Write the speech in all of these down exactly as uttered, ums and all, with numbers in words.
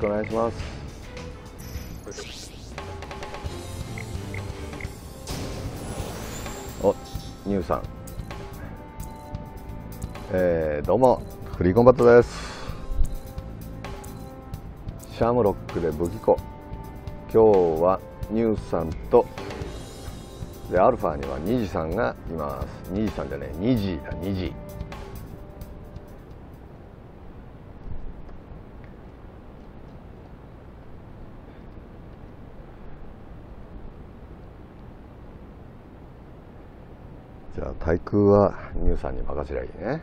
くお願いします。お、ニューさん、えー、どうもフリーコンバットです。シャムロックで武器庫。今日はニューさんとでアルファにはニジさんがいます。ニジさんじゃねえ、ニジだ、ニジ。じゃあ対空はニューさんに任せりゃいいね。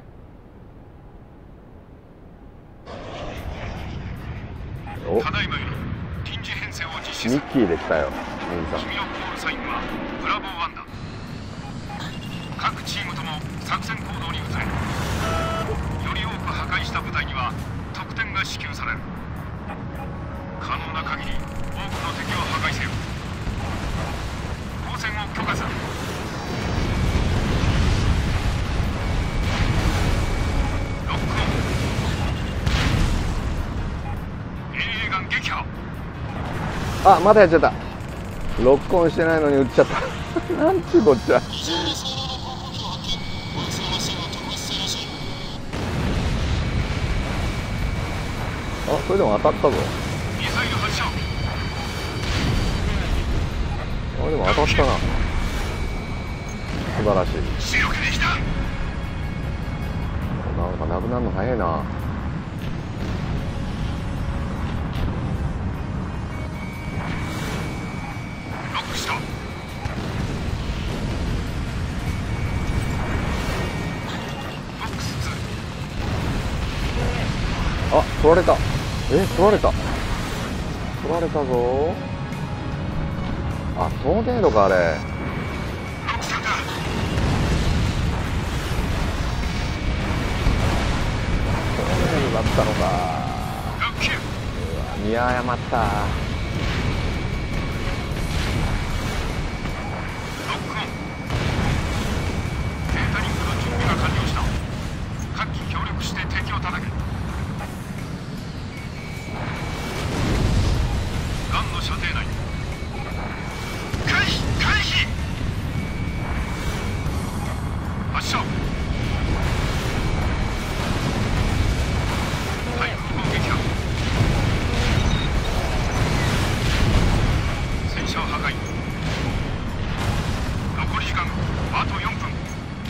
お、 ただいまより臨時編成を実施する。 ミッキーで来たよ、ニューさん。 君のコールサインはブラボーワンだ。各チームとも作戦行動に移れ。より多く破壊した部隊には得点が支給される。可能な限り多くの敵を破壊せよ。交戦を許可する。ロックオン。英霊眼撃破。 あ、またやっちゃった。ロックオンしてないのに撃っちゃったなんちゅうこっちゃ。あ、それでも当たったぞ。 ミサイル発射。 あ、でも当たったな。素晴らしい。 強気できた。 なんかなくなるの早いな。 ロックした。ボックスツー。 あ、取られた。え、取られた。取られたぞ。あ、トーネードかあれ。 ロックさんだ。 トーネードだったのか。 ロックキュー。 うわ、見誤った。 ロックオン。データリンクの準備が完了した。各機協力して敵を叩け。ガンの射程内。回避回避。発射。対空砲撃破。戦車破壊。残り時間あとよんぷん。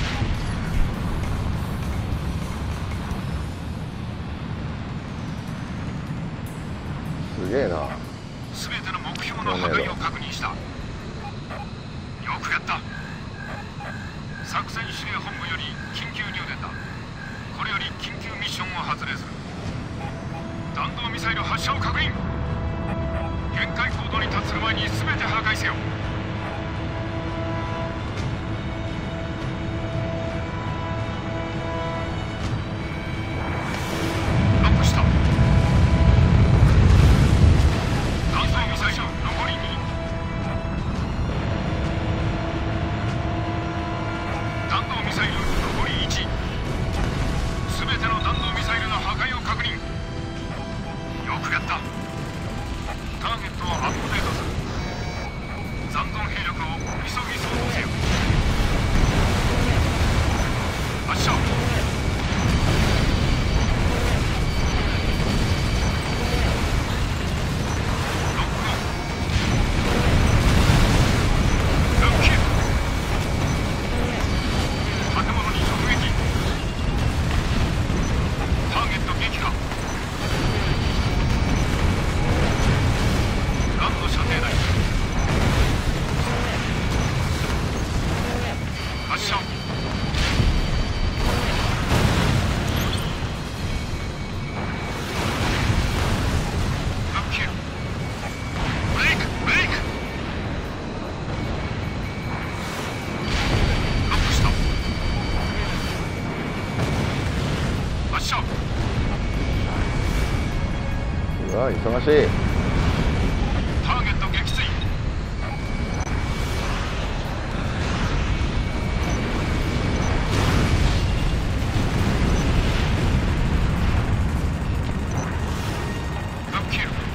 すげえな。 すべての目標の破壊を確認した。よくやった。作戦指令本部より緊急入電だ。これより緊急ミッションを発令する。弾道ミサイル発射を確認。限界高度に達する前に全て破壊せよ。ロックした。弾道ミサイル残りに。弾道ミサイル残りいち。すべての弾道ミサイルの破壊を確認。よくやった。ターゲットをアップデートする。残存兵力を急ぎ操作せよ。発射。ロックオン。ロックキュー。建物に直撃。ターゲット撃破。ガンの射程内。発射。ロックキュー。ブレイクブレイク。ロックした。発射。 うわ、忙しい。 ターゲット撃墜。ロックキル。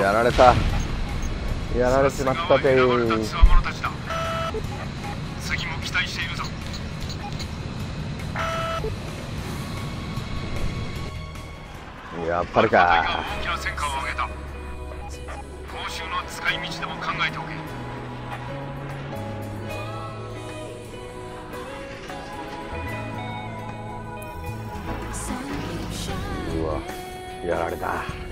やられた。やられちまったてー。 次も期待しているぞ。 やっぱりか。 大きな戦果を上げた。報酬の使い道でも考えておけ。 うわ、やられた。